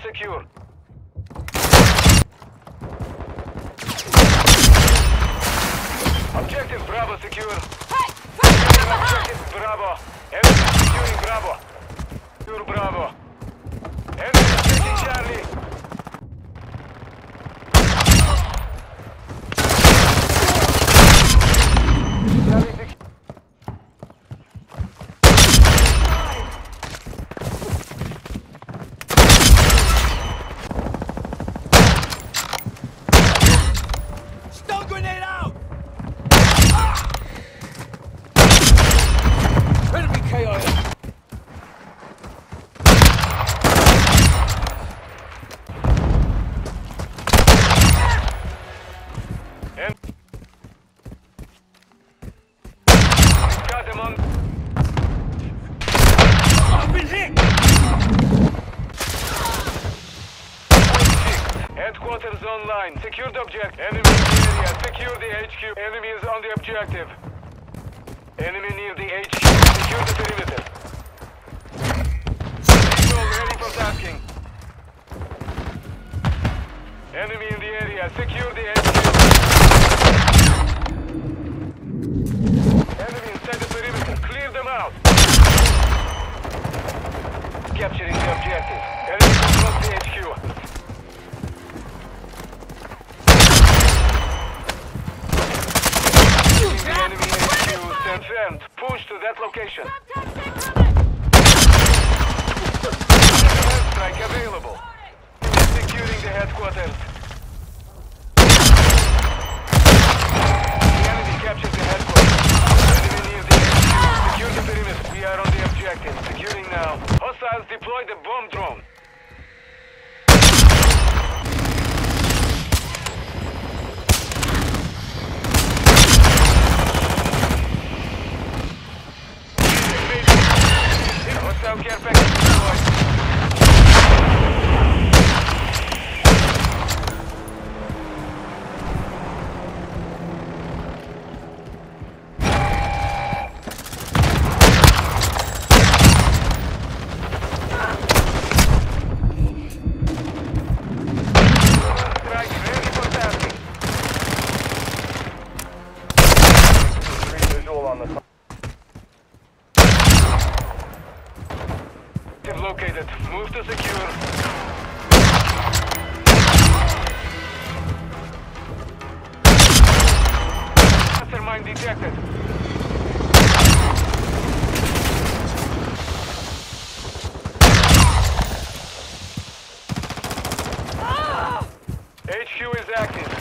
secure. Objective Bravo secure. Objective Bravo. Enemy securing Bravo. Secure Bravo. Enemy taking Charlie. Charlie secure. Stun grenade out! Enemy KO! Got him on. I've been hit! Headquarters online. Secure the object. Enemy in the area. Secure the HQ. Enemy is on the objective. Enemy near the HQ. Secure the perimeter. People ready for tasking. Enemy in the area. Secure the HQ. Enemy inside the perimeter. Clear them out. Capturing the objective. Enemy controls the HQ. The enemy HQ confirmed. Push to that location. Airstrike available. Securing the headquarters. The enemy captured the headquarters. Enemy near the HQ. Secure the perimeter. We are on the objective. Securing now. Hostiles deploy the bomb drone. Hostile care package deployed. Strike ready for tasking. Visual on the top. Located. Move to secure. Mastermind detected. HQ is active.